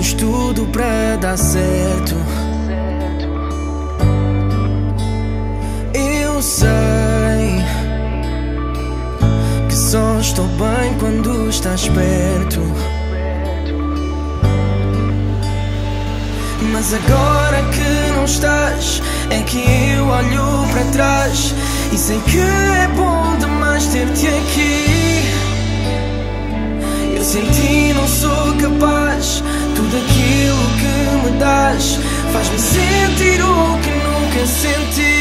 temos tudo para dar certo. Eu sei que só estou bem quando estás perto, mas agora que não estás, é que eu olho para trás e sei que é bom demais ter-te aqui. Eu sem ti não sou capaz, tudo aquilo que me dás faz-me sentir o que nunca senti.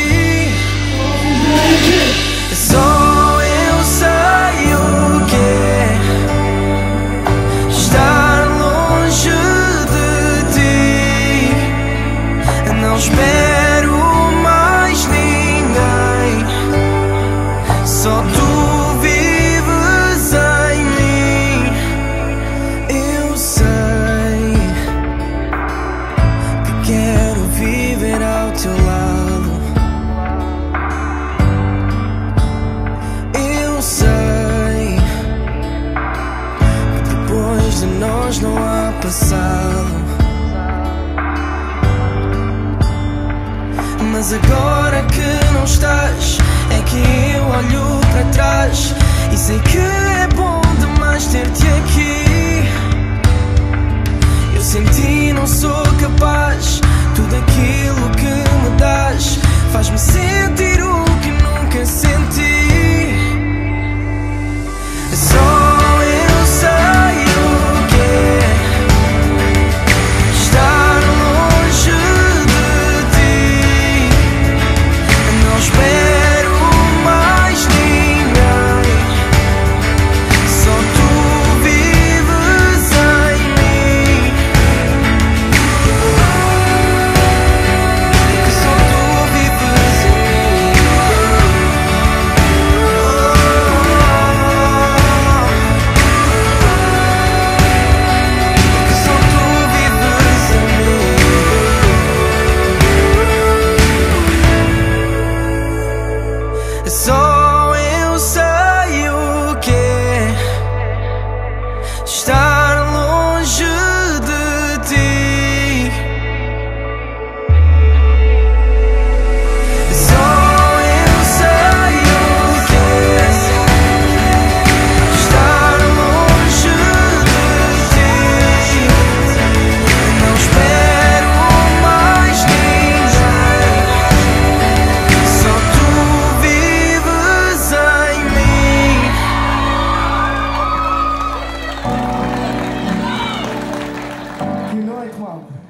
Só eu sei o que é estar longe de ti. Não espero mais ninguém, só tu vives em mim. Eu sei que quero viver ao teu lado. Eu sei que depois de nós não há passado, mas agora que não estás, é que eu olho para trás e sei que é bom demais ter-te aqui. Eu sem ti não sou capaz, tudo aquilo que me dás faz-me sentir o que nunca senti. Só eu sei o que é estar longe de ti. Não espero mais ninguém, só tu vives em mim. Só tu vives em mim. Só tu vives em mim. Só eu sei o que é estar longe de ti. Só eu sei o que é estar longe de ti. Não espero mais ninguém, só tu vives em mim. Que noite, malta.